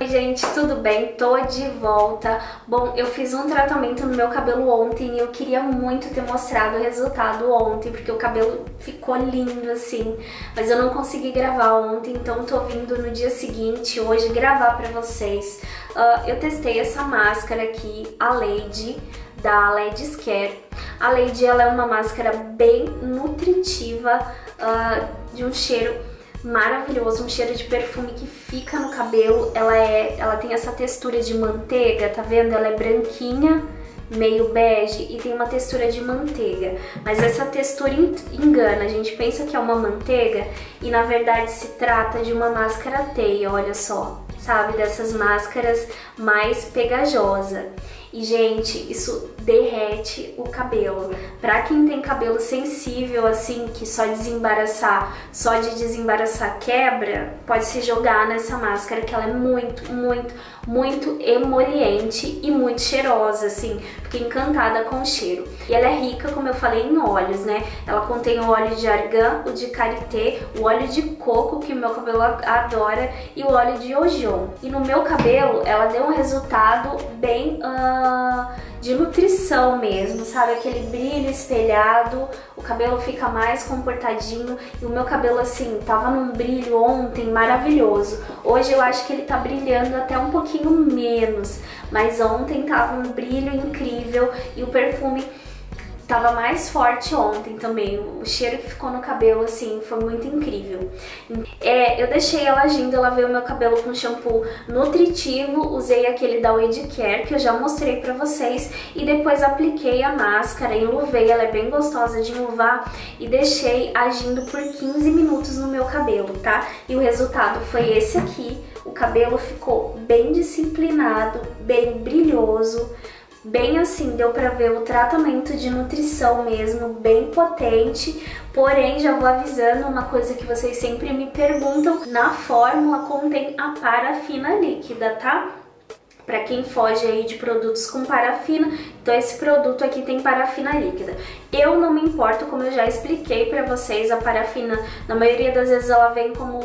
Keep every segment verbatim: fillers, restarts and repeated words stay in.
gente, tudo bem? Tô de volta. Bom, eu fiz um tratamento no meu cabelo ontem e eu queria muito ter mostrado o resultado ontem, porque o cabelo ficou lindo assim, mas eu não consegui gravar ontem, então tô vindo no dia seguinte, hoje, gravar pra vocês. Uh, eu testei essa máscara aqui, a Lady, da Ladies Care. A Lady, ela é uma máscara bem nutritiva, uh, de um cheiro maravilhoso, um cheiro de perfume que fica no cabelo. Ela é, ela tem essa textura de manteiga, tá vendo? Ela é branquinha, meio bege e tem uma textura de manteiga. Mas essa textura engana, a gente pensa que é uma manteiga e na verdade se trata de uma máscara teia, olha só, sabe? Dessas máscaras mais pegajosa. E, gente, isso derrete o cabelo. Pra quem tem cabelo sensível, assim, que só desembaraçar, só de desembaraçar quebra, pode se jogar nessa máscara, que ela é muito, muito, muito emoliente e muito cheirosa, assim. Fiquei encantada com o cheiro. E ela é rica, como eu falei, em óleos, né? Ela contém o óleo de argan, o de karité, o óleo de coco, que o meu cabelo adora, e o óleo de ojon. E no meu cabelo, ela deu um resultado bem... Uh, de nutrição mesmo, sabe? Aquele brilho espelhado, o cabelo fica mais comportadinho e o meu cabelo assim, tava num brilho ontem maravilhoso. Hoje eu acho que ele tá brilhando até um pouquinho menos, mas ontem tava um brilho incrível e o perfume tava mais forte ontem também. O cheiro que ficou no cabelo, assim, foi muito incrível. É, eu deixei ela agindo, ela veio o meu cabelo com shampoo nutritivo, usei aquele da Lady Care, que eu já mostrei pra vocês, e depois apliquei a máscara, enluvei, ela é bem gostosa de enluvar, e deixei agindo por quinze minutos no meu cabelo, tá? E o resultado foi esse aqui. O cabelo ficou bem disciplinado, bem brilhoso, bem assim, deu pra ver o tratamento de nutrição mesmo, bem potente. Porém, já vou avisando uma coisa que vocês sempre me perguntam, na fórmula contém a parafina líquida, tá? Pra quem foge aí de produtos com parafina, então esse produto aqui tem parafina líquida. Eu não me importo, como eu já expliquei pra vocês, a parafina, na maioria das vezes ela vem como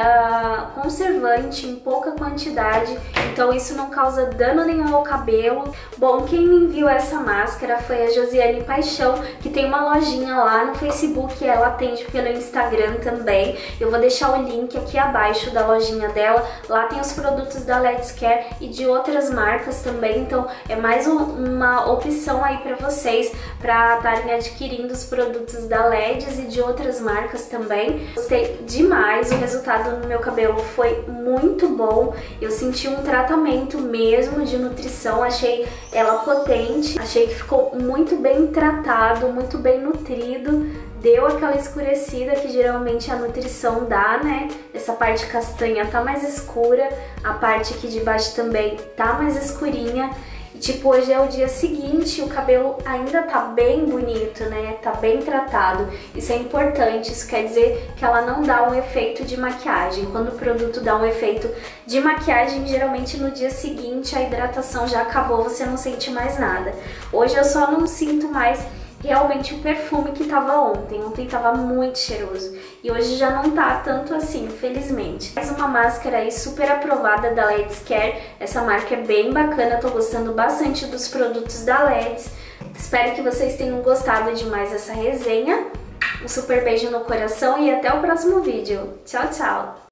uh, conservante em pouca quantidade, então isso não causa dano nenhum ao cabelo. Bom, quem me enviou essa máscara foi a Josiane Paixão, que tem uma lojinha lá no Facebook, ela atende pelo Instagram também. Eu vou deixar o link aqui abaixo da lojinha dela, lá tem os produtos da Ladies Care e de outras marcas também, então é mais um, uma opção aí pra vocês, pra estarem adquirindo os produtos da Ladies e de outras marcas também. Gostei demais, o resultado no meu cabelo foi muito bom, eu senti um tratamento mesmo de nutrição, achei ela potente, achei que ficou muito bem tratado, muito bem nutrido, deu aquela escurecida que geralmente a nutrição dá, né? Essa parte castanha tá mais escura, a parte aqui de baixo também tá mais escurinha. E tipo, hoje é o dia seguinte, o cabelo ainda tá bem bonito, né? Tá bem tratado. Isso é importante, isso quer dizer que ela não dá um efeito de maquiagem. Quando o produto dá um efeito de maquiagem, geralmente no dia seguinte a hidratação já acabou, você não sente mais nada. Hoje eu só não sinto mais realmente o perfume que tava ontem. Ontem tava muito cheiroso e hoje já não tá tanto assim, felizmente. Mais uma máscara aí super aprovada da Ladies Care. Essa marca é bem bacana, tô gostando bastante dos produtos da Ladies. Espero que vocês tenham gostado demais dessa resenha. Um super beijo no coração e até o próximo vídeo. Tchau, tchau!